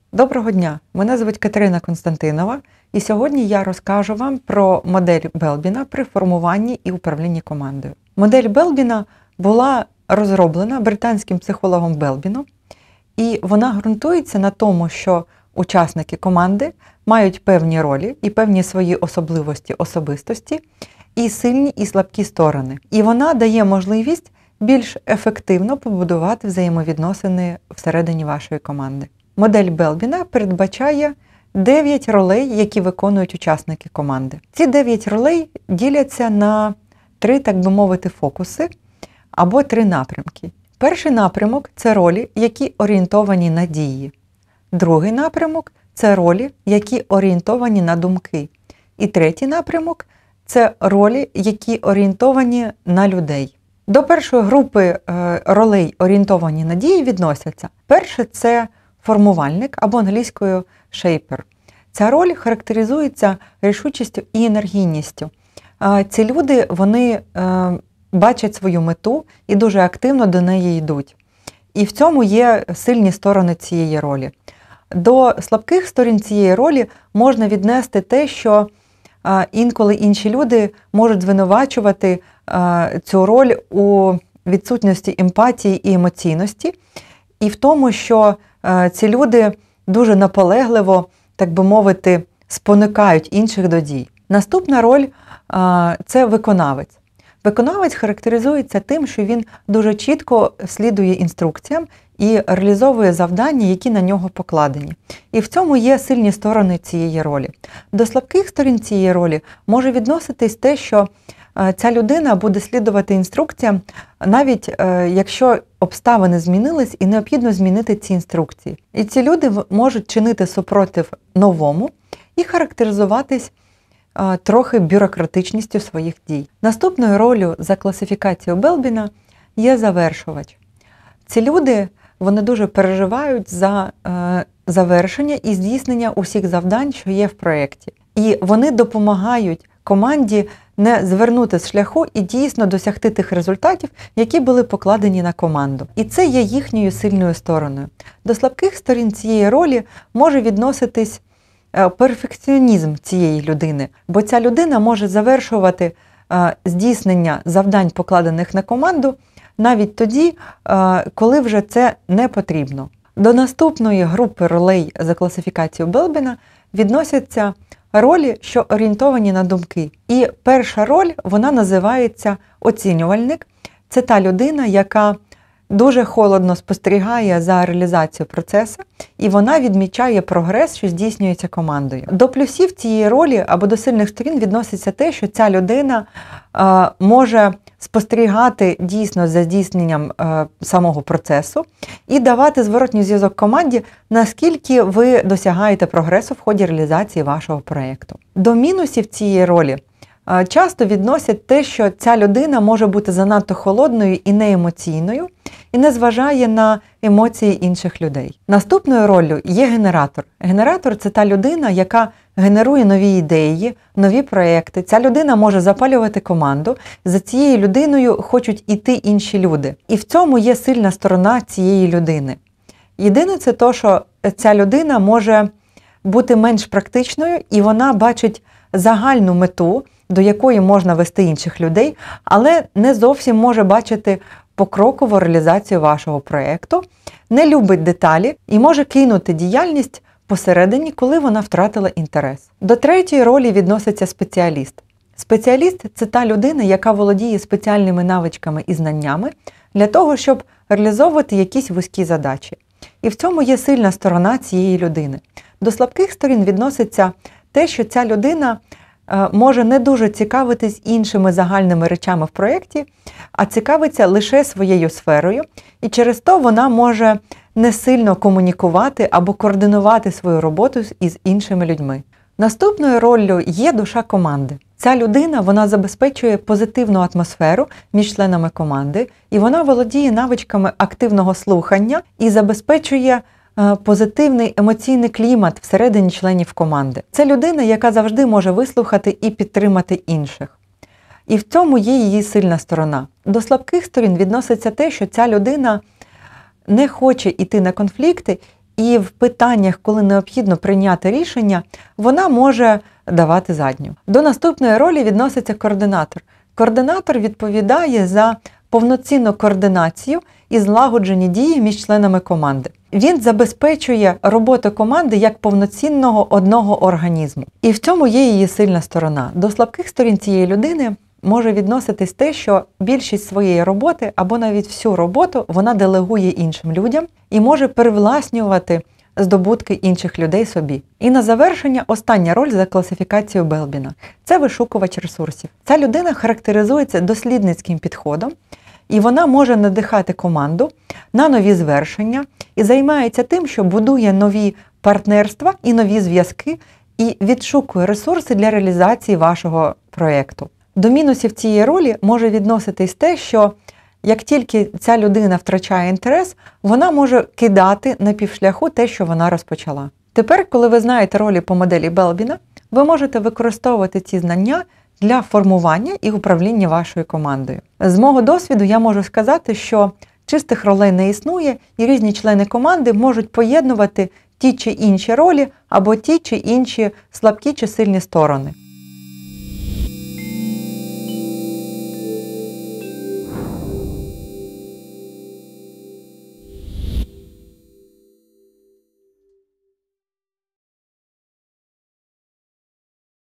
Доброго дня! Мене звуть Катерина Константинова, і сьогодні я розкажу вам про модель Белбіна при формуванні і управлінні командою. Модель Белбіна була розроблена британським психологом Белбіном, і вона ґрунтується на тому, що учасники команди мають певні ролі і певні свої особливості особистості, і сильні, і слабкі сторони. І вона дає можливість більш ефективно побудувати взаємовідносини всередині вашої команди. Модель Белбіна передбачає 9 ролей, які виконують учасники команди. Ці 9 ролей діляться на 3, так би мовити, фокуси або 3 напрямки. Перший напрямок – це ролі, які орієнтовані на дії. Другий напрямок – це ролі, які орієнтовані на думки. І третій напрямок – це ролі, які орієнтовані на людей. До першої групи ролей, орієнтовані на дії, відносяться. Перше – це формувальник або англійською shaper. Ця роль характеризується рішучістю і енергійністю. Ці люди, вони бачать свою мету і дуже активно до неї йдуть. І в цьому є сильні сторони цієї ролі. До слабких сторін цієї ролі можна віднести те, що інколи інші люди можуть звинувачувати цю роль у відсутності емпатії і емоційності, і в тому, що ці люди дуже наполегливо, так би мовити, спонукають інших до дій. Наступна роль – це виконавець. Виконавець характеризується тим, що він дуже чітко слідує інструкціям і реалізовує завдання, які на нього покладені. І в цьому є сильні сторони цієї ролі. До слабких сторін цієї ролі може відноситись те, що ця людина буде слідувати інструкціям, навіть якщо обставини змінились і необхідно змінити ці інструкції. І ці люди можуть чинити супротив новому і характеризуватись трохи бюрократичністю своїх дій. Наступною ролью за класифікацією Белбіна є завершувач. Ці люди, вони дуже переживають за завершення і здійснення усіх завдань, що є в проєкті. І вони допомагають команді не звернути з шляху і дійсно досягти тих результатів, які були покладені на команду. І це є їхньою сильною стороною. До слабких сторін цієї ролі може відноситись перфекціонізм цієї людини, бо ця людина може завершувати здійснення завдань, покладених на команду, навіть тоді, коли вже це не потрібно. До наступної групи ролей за класифікацією Белбіна відносяться ролі, що орієнтовані на думки. І перша роль, вона називається оцінювальник. Це та людина, яка дуже холодно спостерігає за реалізацією процесу, і вона відмічає прогрес, що здійснюється командою. До плюсів цієї ролі або до сильних сторін відноситься те, що ця людина може спостерігати дійсно за здійсненням самого процесу і давати зворотній зв'язок команді, наскільки ви досягаєте прогресу в ході реалізації вашого проєкту. До мінусів цієї ролі часто відносять те, що ця людина може бути занадто холодною і неемоційною, і не зважає на емоції інших людей. Наступною роллю є генератор. Генератор – це та людина, яка генерує нові ідеї, нові проєкти. Ця людина може запалювати команду, за цією людиною хочуть іти інші люди. І в цьому є сильна сторона цієї людини. Єдине це те, що ця людина може бути менш практичною, і вона бачить загальну мету, до якої можна вести інших людей, але не зовсім може бачити покрокову реалізацію вашого проєкту, не любить деталі і може кинути діяльність посередині, коли вона втратила інтерес. До третьої ролі відноситься спеціаліст. Спеціаліст – це та людина, яка володіє спеціальними навичками і знаннями для того, щоб реалізовувати якісь вузькі задачі. І в цьому є сильна сторона цієї людини. До слабких сторін відноситься те, що ця людина може не дуже цікавитись іншими загальними речами в проєкті, а цікавиться лише своєю сферою, і через то вона може не сильно комунікувати або координувати свою роботу із іншими людьми. Наступною роллю є душа команди. Ця людина, вона забезпечує позитивну атмосферу між членами команди, і вона володіє навичками активного слухання і забезпечує позитивний емоційний клімат всередині членів команди. Це людина, яка завжди може вислухати і підтримати інших. І в цьому є її сильна сторона. До слабких сторін відноситься те, що ця людина не хоче йти на конфлікти і в питаннях, коли необхідно прийняти рішення, вона може давати задню. До наступної ролі відноситься координатор. Координатор відповідає за повноцінну координацію і злагоджені дії між членами команди. Він забезпечує роботу команди як повноцінного одного організму. І в цьому є її сильна сторона. До слабких сторін цієї людини може відноситись те, що більшість своєї роботи або навіть всю роботу вона делегує іншим людям і може привласнювати здобутки інших людей собі. І на завершення остання роль за класифікацією Белбіна – це вишукувач ресурсів. Ця людина характеризується дослідницьким підходом, і вона може надихати команду на нові звершення і займається тим, що будує нові партнерства і нові зв'язки і відшукує ресурси для реалізації вашого проєкту. До мінусів цієї ролі може відноситись те, що як тільки ця людина втрачає інтерес, вона може кидати на півшляху те, що вона розпочала. Тепер, коли ви знаєте ролі по моделі Белбіна, ви можете використовувати ці знання для формування і управління вашою командою. З мого досвіду я можу сказати, що чистих ролей не існує, і різні члени команди можуть поєднувати ті чи інші ролі або ті чи інші слабкі чи сильні сторони.